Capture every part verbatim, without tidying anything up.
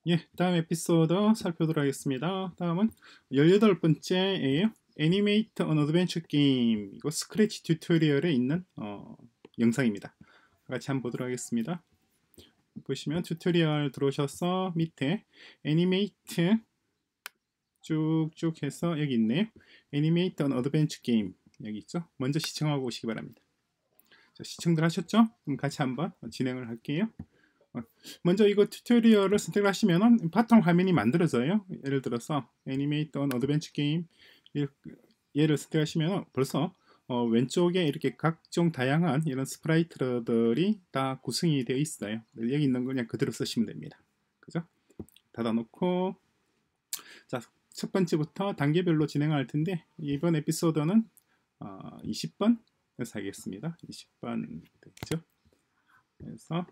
예, 다음 에피소드 살펴보도록 하겠습니다. 다음은 열여덟 번째예요. 애니메이트 언 어드벤처 게임 이거 스크래치 튜토리얼에 있는 어, 영상입니다. 같이 한번 보도록 하겠습니다. 보시면 튜토리얼 들어오셔서 밑에 애니메이트 쭉쭉 해서 여기 있네요. 애니메이트 언 어드벤처 게임 여기 있죠. 먼저 시청하고 오시기 바랍니다. 자, 시청들 하셨죠? 그럼 같이 한번 진행을 할게요. 먼저 이거 튜토리얼을 선택을 하시면은 바탕 화면이 만들어져요. 예를 들어서 애니메이트 언 어드벤처 게임 얘를 선택하시면 벌써 어, 왼쪽에 이렇게 각종 다양한 이런 스프라이트들이 다 구성이 되어 있어요. 여기 있는 거 그냥 그대로 쓰시면 됩니다. 그죠? 닫아놓고 자, 첫 번째부터 단계별로 진행할 텐데 이번 에피소드는 어, 이십 번에서 하겠습니다. 이십 번 됐죠? 그래서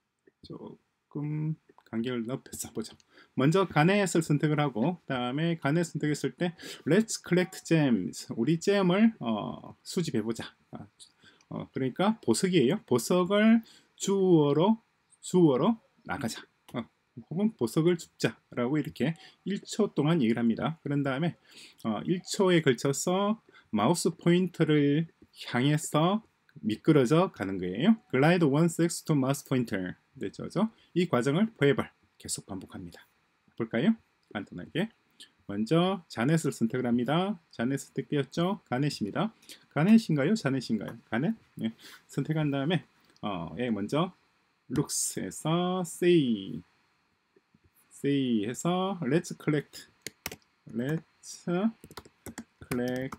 조금 간격을 넓혀서 보죠. 먼저 가넷을 선택을 하고 다음에 가넷 선택했을 때 Let's collect gems. 우리 잼을 어, 수집해보자. 아, 어, 그러니까 보석이에요. 보석을 주워로 주워로 나가자. 어, 혹은 보석을 줍자라고 이렇게 일 초 동안 얘기를 합니다. 그런 다음에 어, 일 초에 걸쳐서 마우스 포인터를 향해서 미끄러져 가는 거예요. Glide once X to mouse pointer. 됐죠? 이 과정을 forever 계속 반복합니다. 볼까요? 간단하게. 먼저 자넷을 선택을 합니다. 자넷 선택되었죠? 가넷입니다. 가넷인가요? 자넷인가요? 가넷? 네. 선택한 다음에 어, 예, 먼저 looks에서 say say 해서 let's collect let's collect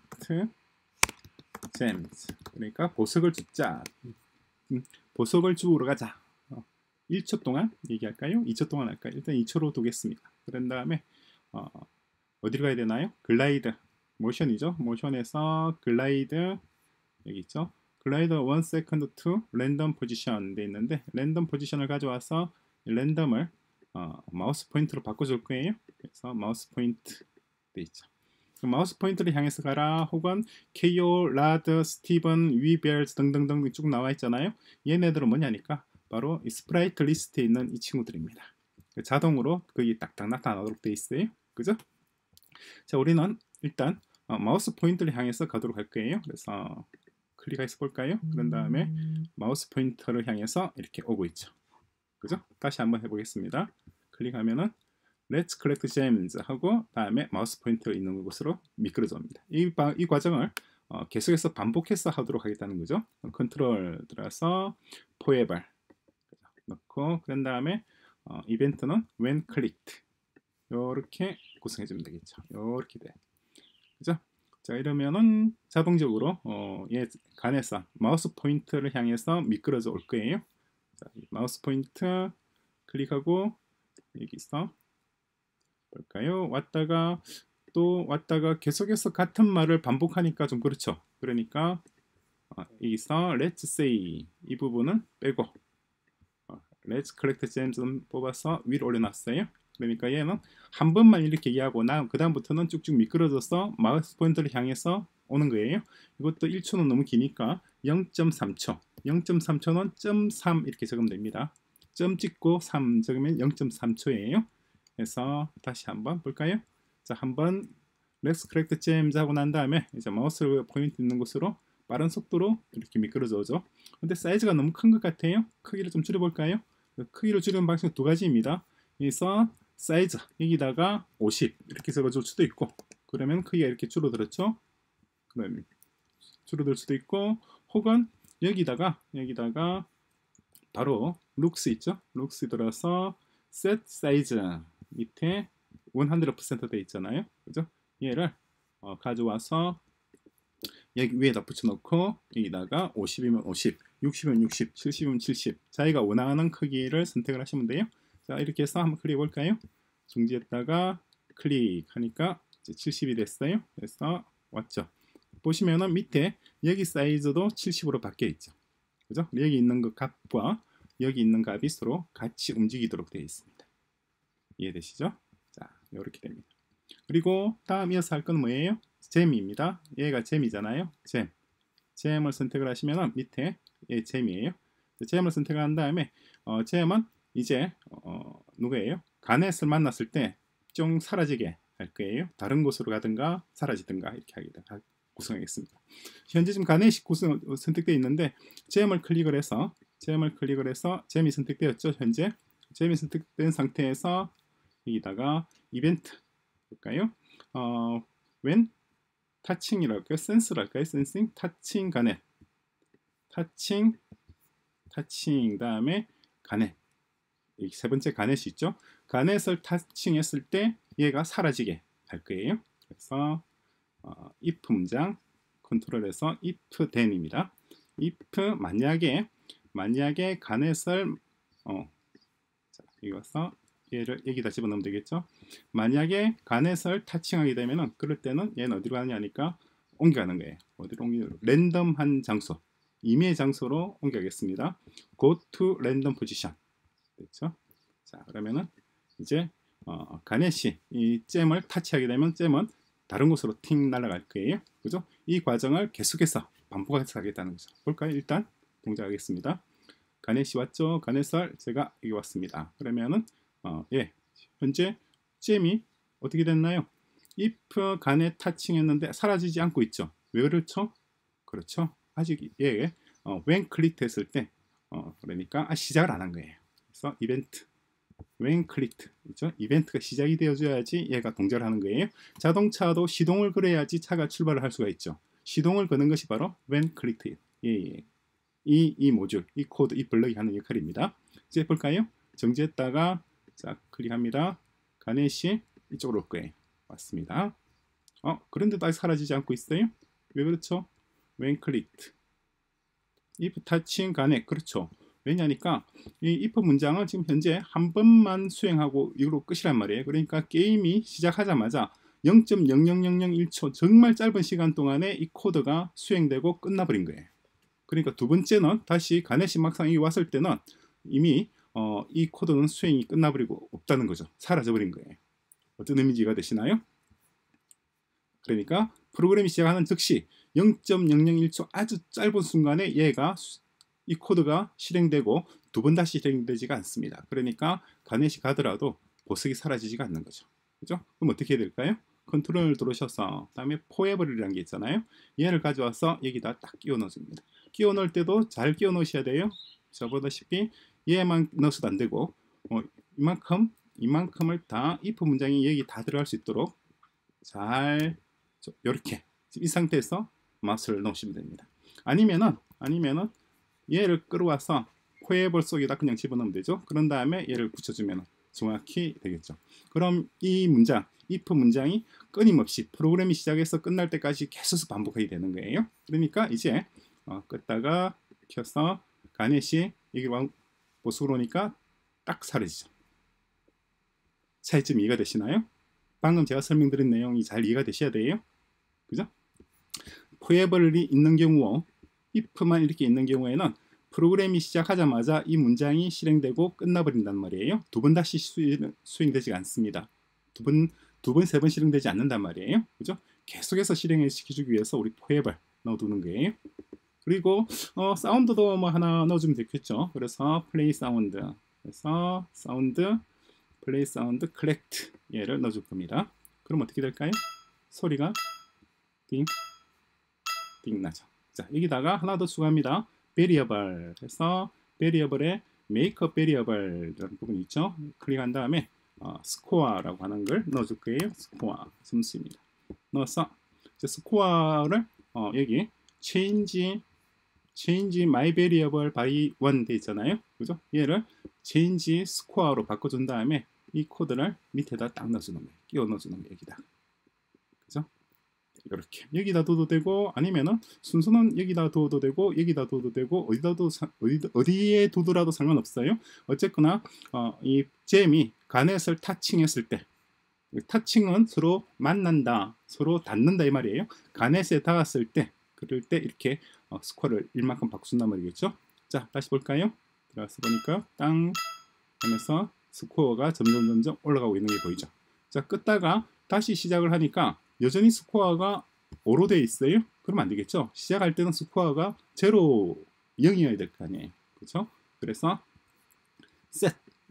gems. 그러니까 보석을 줍자. 음, 보석을 주우러 가자. 어, 일 초 동안 얘기할까요? 이 초 동안 할까요? 일단 이 초로 두겠습니다. 그런 다음에 어, 어디로 가야 되나요? 글라이드 모션이죠. 모션에서 글라이드 여기 있죠. 글라이드 원 세컨드 to 랜덤 포지션 돼 있는데 랜덤 포지션을 가져와서 랜덤을 어, 마우스 포인트로 바꿔줄 거예요. 그래서 마우스 포인트 돼 있죠. 마우스 포인트를 향해서 가라 혹은 케이오, 라드, 스티븐, 위벨즈 등등등 쭉 나와 있잖아요. 얘네들은 뭐냐니까 바로 이 스프라이트 리스트에 있는 이 친구들입니다. 자동으로 거기 딱딱 나타나도록 돼 있어요. 그죠? 자, 우리는 일단 어, 마우스 포인트를 향해서 가도록 할 거예요. 그래서 클릭해서 볼까요? 그런 다음에 마우스 포인터를 향해서 이렇게 오고 있죠. 그죠? 다시 한번 해보겠습니다. 클릭하면은 Let's collect gems 하고 다음에 마우스 포인터 있는 곳으로 미끄러져 옵니다. 이, 이 과정을 어, 계속해서 반복해서 하도록 하겠다는 거죠. 컨트롤 들어서 forever 넣고 그런 다음에 어, 이벤트는 when clicked 이렇게 구성해 주면 되겠죠. 이렇게 돼. 그죠? 자, 이러면은 자동적으로 어, 얘 간에서 마우스 포인터를 향해서 미끄러져 올 거예요. 자, 마우스 포인트 클릭하고 여기서 볼까요? 왔다가 또 왔다가 계속해서 같은 말을 반복하니까 좀 그렇죠. 그러니까 어, 여기서 let's say 이 부분은 빼고 어, let's collect gems 뽑아서 위로 올려놨어요. 그러니까 얘는 한 번만 이렇게 얘기하고 나 그 다음부터는 쭉쭉 미끄러져서 마우스 포인터를 향해서 오는 거예요. 이것도 일 초는 너무 기니까 영 점 삼 초 영 점 삼 초는 점 삼 이렇게 적으면 됩니다. 점 찍고 삼 적으면 영 점 삼 초예요. 그래서 다시 한번 볼까요? 자, 한번 Let's collect gems 하고 난 다음에 이제 마우스 포인트 있는 곳으로 빠른 속도로 이렇게 미끄러져 오죠. 근데 사이즈가 너무 큰 것 같아요. 크기를 좀 줄여볼까요? 크기를 줄이는 방식은 두 가지입니다. 그래서 사이즈 여기다가 오십 이렇게 적어줄 수도 있고 그러면 크기가 이렇게 줄어들었죠. 그러면 줄어들 수도 있고 혹은 여기다가 여기다가 바로 looks 있죠. looks 들어서 set size 밑에 백 퍼센트 돼 있잖아요. 그죠? 얘를 어, 가져와서 여기 위에다 붙여놓고 여기다가 오십이면 오십, 육십이면 육십, 칠십이면 칠십 자기가 원하는 크기를 선택을 하시면 돼요. 자, 이렇게 해서 한번 클릭해 볼까요? 중지했다가 클릭하니까 이제 칠십이 됐어요. 그래서 왔죠. 보시면은 밑에 여기 사이즈도 칠십으로 바뀌어 있죠. 그죠? 여기 있는 그 값과 여기 있는 값이 서로 같이 움직이도록 되어 있습니다. 이해되시죠? 자, 이렇게 됩니다. 그리고 다음 이어서 할 건 뭐예요? 잼입니다. 얘가 잼이잖아요. 잼. 잼을 선택을 하시면 밑에 얘 잼이에요. 잼을 선택한 다음에 어, 잼은 이제 어, 누구예요? 가넷을 만났을 때 좀 사라지게 할 거예요. 다른 곳으로 가든가 사라지든가 이렇게 하게 구성하겠습니다. 현재 지금 가넷이 구성 선택되어 있는데 잼을 클릭을 해서 잼을 클릭을 해서 잼이 선택되었죠. 현재 잼이 선택된 상태에서 여기다가 이벤트 볼까요? 어, when 타칭이라고 할까요? 센스로 할까요? 센싱 타칭 가넷 타칭 타칭 다음에 가넷 이 세 번째 가넷이 있죠. 가넷을 타칭했을 때 얘가 사라지게 할 거예요. 그래서 어, if 문장 컨트롤해서 if then입니다. if 만약에 만약에 가넷을 어, 자, 여기서 얘를 여기다 집어넣으면 되겠죠. 만약에 가넷을 타칭하게 되면은 그럴 때는 얘는 어디로 가느냐니까 옮겨가는 거예요. 어디로 옮기는 랜덤한 장소 임의의 장소로 옮겨가겠습니다. go to random position 됐죠? 자 그러면은 이제 어, 가넷이 이 잼을 타치하게 되면 잼은 다른 곳으로 팅 날아갈 거예요. 그죠? 이 과정을 계속해서 반복해서 하겠다는 거죠. 볼까요? 일단 동작하겠습니다. 가넷이 왔죠? 가넷을 제가 여기 왔습니다. 그러면은 어, 예, 현재 잼이 어떻게 됐나요? if 가넷 타칭했는데 사라지지 않고 있죠. 왜 그렇죠? 그렇죠? 아직 예, 어, when 클릭 했을 때 어, 그러니까 아, 시작을 안 한 거예요. 그래서 이벤트 when clicked 그렇죠? 이벤트가 시작이 되어줘야지 얘가 동작을 하는 거예요. 자동차도 시동을 걸어야지 차가 출발을 할 수가 있죠. 시동을 거는 것이 바로 when clicked 예, 예. 이, 이 모듈, 이 코드, 이 블럭이 하는 역할입니다. 이제 볼까요? 정지했다가 자 클릭합니다. 가넷이 이쪽으로 올 거예요. 맞습니다. 어 그런데도 아직 사라지지 않고 있어요. 왜 그렇죠? when clicked if touching 가넷 그렇죠. 왜냐니까 이 if 문장은 지금 현재 한 번만 수행하고 이걸로 끝이란 말이에요. 그러니까 게임이 시작하자마자 영 점 영영영영일 초 정말 짧은 시간 동안에 이 코드가 수행되고 끝나버린 거예요. 그러니까 두 번째는 다시 가넷이 막상 여기 왔을 때는 이미 어, 이 코드는 수행이 끝나버리고 없다는 거죠. 사라져버린 거예요. 어떤 의미인지 이해가 되시나요? 그러니까 프로그램이 시작하는 즉시 영 점 영영일 초 아주 짧은 순간에 얘가 이 코드가 실행되고 두 번 다시 실행되지가 않습니다. 그러니까 가넷이 가더라도 보석이 사라지지가 않는 거죠. 그죠? 그럼 어떻게 해야 될까요? 컨트롤을 들어오셔서 다음에 포에버리라는 게 있잖아요. 얘를 가져와서 여기다 딱 끼워 넣어줍니다. 끼워 넣을 때도 잘 끼워 넣으셔야 돼요. 자 보다시피 얘만 넣어서도 안 되고 어, 이만큼 이만큼을 다 if 문장이 여기 다 들어갈 수 있도록 잘 이렇게 이 상태에서 마우스를 넣으시면 됩니다. 아니면은 아니면은 얘를 끌어와서 포에버 속에다 그냥 집어넣으면 되죠. 그런 다음에 얘를 붙여주면 정확히 되겠죠. 그럼 이 문장 if 문장이 끊임없이 프로그램이 시작해서 끝날 때까지 계속 반복하게 되는 거예요. 그러니까 이제 어, 껐다가 켜서 가넷이 여기 보석으로 오니까 딱 사라지죠. 차이점 이해가 되시나요? 방금 제가 설명드린 내용이 잘 이해가 되셔야 돼요. 그죠? 포에버리 있는 경우 if만 이렇게 있는 경우에는 프로그램이 시작하자마자 이 문장이 실행되고 끝나버린단 말이에요. 두 번 다시 수행되지 않습니다. 두 번, 두 번, 세 번 실행되지 않는단 말이에요. 그죠? 계속해서 실행을 시켜주기 위해서 우리 포에버 넣어두는 거예요. 그리고 어, 사운드도 뭐 하나 넣어주면 되겠죠. 그래서 플레이 사운드, 그래서 사운드, 플레이 사운드, 컬렉트 얘를 넣어줄 겁니다. 그럼 어떻게 될까요? 소리가 띵, 띵 나죠. 자 여기다가 하나 더 추가합니다. variable 해서 variable에 make a variable라는 부분이 있죠. 클릭한 다음에 어, score라고 하는 걸 넣어줄 거예요. score 점수입니다. 넣어서 이제 score를 어, 여기 change change my variable by one 돼 있잖아요. 그죠? 얘를 change score로 바꿔준 다음에 이 코드를 밑에다 딱 넣어주는 거예요. 끼워 넣어주는 거예요. 여기다. 그죠? 이렇게 여기다 둬도 되고 아니면은 순서는 여기다 둬도 되고 여기다 둬도 되고 어디다 둬 어디 어디에 두더라도 상관없어요. 어쨌거나 어, 이 잼이 가넷을 타칭했을 때 타칭은 서로 만난다, 서로 닿는다 이 말이에요. 가넷에 닿았을 때 그럴 때 이렇게 어, 스코어를 일만큼 바꾼단 말이겠죠. 자 다시 볼까요? 들어가서 보니까 땅 하면서 스코어가 점점 점점 올라가고 있는 게 보이죠. 자 끄다가 다시 시작을 하니까 여전히 스코어가 오로 되어 있어요. 그러면 안 되겠죠. 시작할 때는 스코어가 제로, 영이어야 될 거 아니에요. 그렇죠? 그래서 set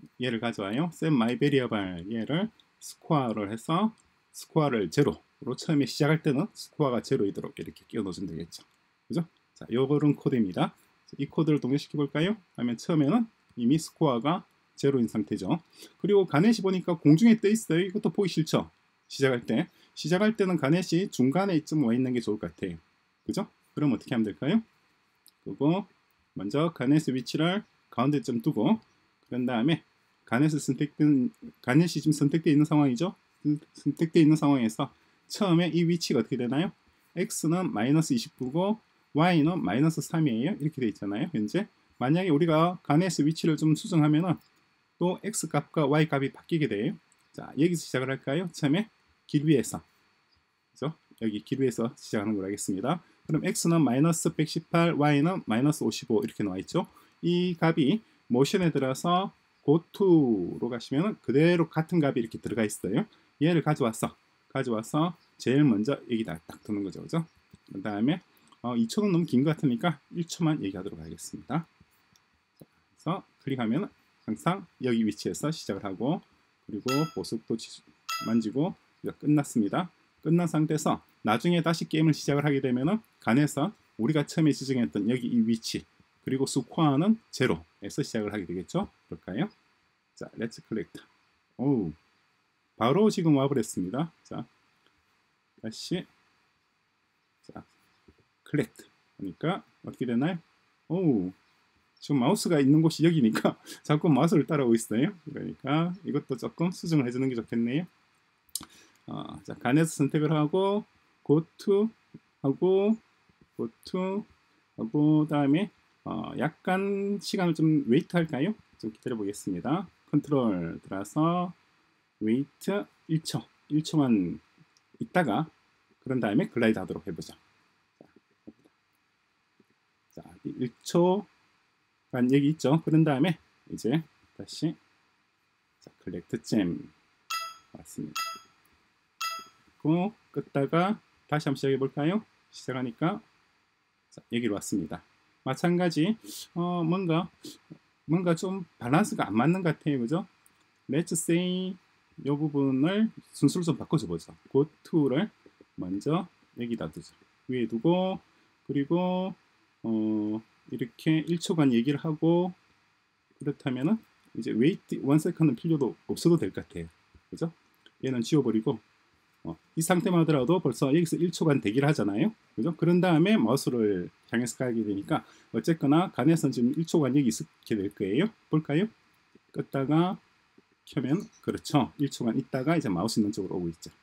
얘를 가져와요. set my variable 얘를 스코어를 해서 스코어를 제로로 처음에 시작할 때는 스코어가 제로이도록 이렇게 끼워 넣어주면 되겠죠. 그죠? 자, 요거는 코드입니다. 이 코드를 동일시켜 볼까요? 하면 처음에는 이미 스코어가 제로인 상태죠. 그리고 가넷이 보니까 공중에 떠 있어요. 이것도 보기 싫죠? 시작할 때. 시작할 때는 가넷이 중간에 좀 와 있는 게 좋을 것 같아요. 그죠? 그럼 어떻게 하면 될까요? 그리고 먼저 가넷의 위치를 가운데 좀 두고 그런 다음에 가넷을 선택된 가넷이 지금 선택되어 있는 상황이죠. 선택되어 있는 상황에서 처음에 이 위치가 어떻게 되나요? x는 마이너스 이십구고 y는 마이너스 삼이에요. 이렇게 되어 있잖아요. 현재 만약에 우리가 가넷의 위치를 좀 수정하면은 또 x 값과 y 값이 바뀌게 돼요. 자, 여기서 시작을 할까요? 처음에 길 위에서, 그죠? 여기 길 위에서 시작하는 걸 하겠습니다. 그럼 x는 마이너스 백십팔, y는 마이너스 오십오 이렇게 나와 있죠. 이 값이 모션에 들어서 고투로 가시면 그대로 같은 값이 이렇게 들어가 있어요. 얘를 가져왔어. 가져와서 제일 먼저 여기다 딱 두는 거죠. 그죠? 그 다음에 어, 이 초는 너무 긴 것 같으니까 일 초만 얘기하도록 하겠습니다. 자, 그래서 클릭하면 항상 여기 위치에서 시작을 하고 그리고 보석도 만지고 끝났습니다. 끝난 상태에서 나중에 다시 게임을 시작을 하게 되면은 간에서 우리가 처음에 지정했던 여기 이 위치 그리고 스코어는 제로에서 시작을 하게 되겠죠. 그럴까요? 자, 렛츠 클릭트. 오, 바로 지금 와버렸습니다. 자, 다시 자, 클릭트 하니까 어떻게 되나요? 오, 지금 마우스가 있는 곳이 여기니까 자꾸 마우스를 따라오고 있어요. 그러니까 이것도 조금 수정을 해주는 게 좋겠네요. 어, 자, 간에서 선택을 하고 go to 하고 go to 하고 다음에 어, 약간 시간을 좀 웨이트 할까요? 좀 기다려 보겠습니다. 컨트롤 들어서 웨이트 일 초 일 초만 있다가 그런 다음에 글라이드 하도록 해보죠. 자, 일 초간 여기 있죠. 그런 다음에 이제 다시 자, 컬렉트 잼 왔습니다. 고 끄다가 다시 한번 시작해 볼까요? 시작하니까 자, 여기로 왔습니다. 마찬가지 어, 뭔가 뭔가 좀 밸런스가 안 맞는 것 같아요. 그죠? Let's say 이 부분을 순서를 좀 바꿔줘 보죠. go to를 먼저 여기다 두죠. 위에 두고 그리고 어, 이렇게 일 초간 얘기를 하고 그렇다면은 이제 wait one second은 필요도 없어도 될 것 같아요. 그죠? 얘는 지워버리고 어, 이 상태만 하더라도 벌써 여기서 일 초간 대기를 하잖아요. 그죠? 그런 다음에 마우스를 향해서 가게 되니까 어쨌거나 간에서는 지금 일 초간 여기 있게 될 거예요. 볼까요? 껐다가 켜면 그렇죠. 일 초간 있다가 이제 마우스 있는 쪽으로 오고 있죠.